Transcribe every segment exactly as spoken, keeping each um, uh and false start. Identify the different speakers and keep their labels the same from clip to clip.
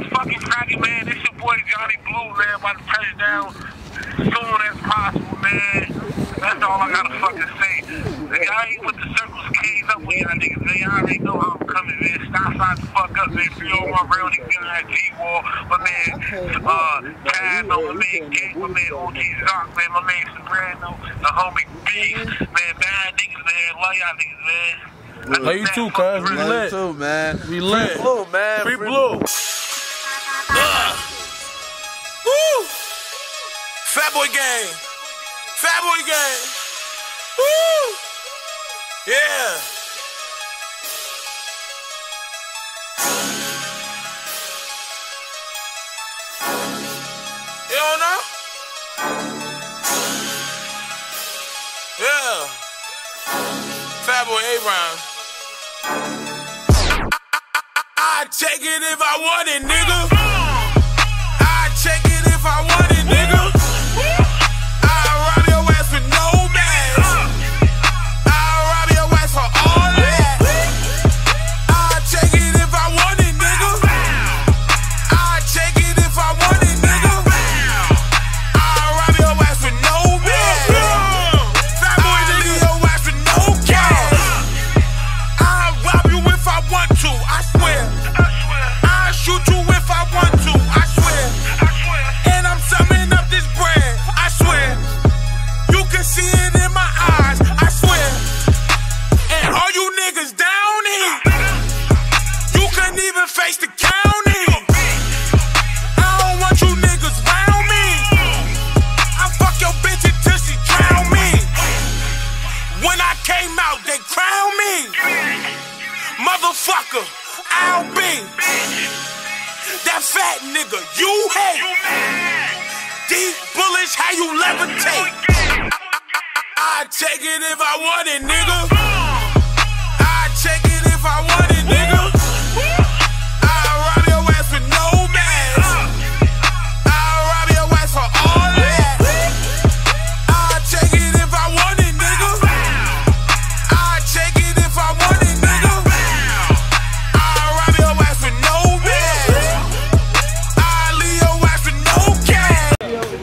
Speaker 1: fucking cracking, man. This your boy Johnny Blue, man. About to touch down as soon as possible, man. That's all I gotta fucking say. Nigga, I ain't with the circles keys up with y'all niggas, man. Y'all already know how I'm coming, man. Stop sign the fuck up, man. Free all my real niggas in that T-Wall. My man, uh, Taz, my man, Gang, my man, O G Zoc, man. My man, Soprano, the homie B. Man, bad niggas, man. Love y'all niggas, man.
Speaker 2: Love you too, cuz. We lit.
Speaker 3: too, man.
Speaker 2: We lit.
Speaker 3: Free Blue, man.
Speaker 2: Free, Free Blue. Blue.
Speaker 4: Uh. Woo! Fat Boy Gang. Fat Boy Gang. Woo! Yeah. You don't know? Yeah. Fat Boy A-Rhyme. I'd take it if I want it, nigga. I'd take it if I want it, nigga. I'll rob your ass with no mask. I'll rob your ass for all that. I'd take it if I want it, nigga. I'd take it if I want it, nigga. I'll rob your ass with no mask. Fat Boy, nigga, your ass with no cash. I'll rob you if I want to, I swear. I'll shoot you if I want to, I swear. And I'm summing up this brand, I swear. You can see it in my eyes, I swear. And all you niggas down here, you couldn't even face the county. I don't want you niggas round me. I fuck your bitch until she drown me. When I came out, they crowned me. Motherfucker, I'll be that fat nigga you hate. Deep bullets, how you levitate. I'd take it if I want it, nigga. I'd take it if I want it, nigga. I'll rob your ass with no mask. I'll rob your ass for all that. I'd take it if I want it, nigga. I'd take it if I want it, nigga. I'll rob your ass with no mask. I'll leave your ass with no cash.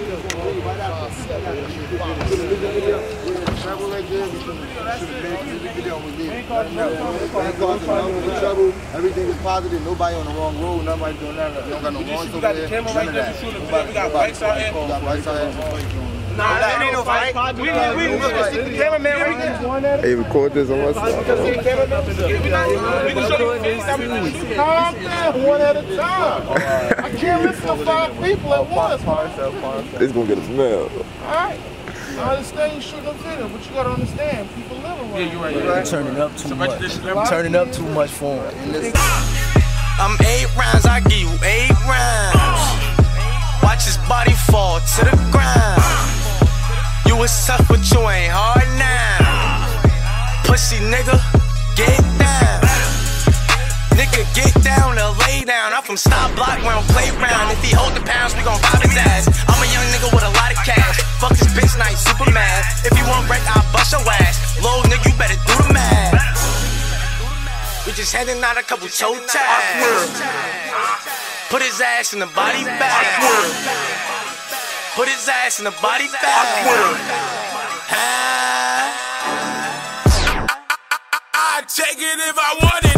Speaker 3: Everything is positive. Nobody on the wrong road. Nobody doing that. You don't got no warrants over there. None of that.
Speaker 4: We got bikes out here.
Speaker 3: We got bikes out here.
Speaker 4: Nah, that ain't no fight. We need, we need to stick the cameraman right there.
Speaker 5: Hey, record this on my side.
Speaker 4: We can show you this.
Speaker 6: Calm down, one at a time. I can't listen to five people at once.
Speaker 5: It's gonna get us mail.
Speaker 6: Alright. I understand you shooting a video, but you gotta understand, people live around.
Speaker 4: Yeah, you're right. You're right.
Speaker 2: Turning up too much. Turning up too much for him.
Speaker 4: I'm eight rounds, I give you eight rounds. Watch his body fall to the ground. You was tough, but you ain't hard now. Pussy nigga, get down. Nigga, get down or lay down. I'm from Stop Block, we don't play round. If he hold the pounds, we gon' rob his ass. I'm a young nigga with a lot of cash. Fuck his bitch night, super mad. If you want wreck, I'll bust your ass. Little nigga, you better do the math. We just handing out a couple toe tags. Put his ass in the body bag. Put his ass in the body bag. I'd take it if I wanted.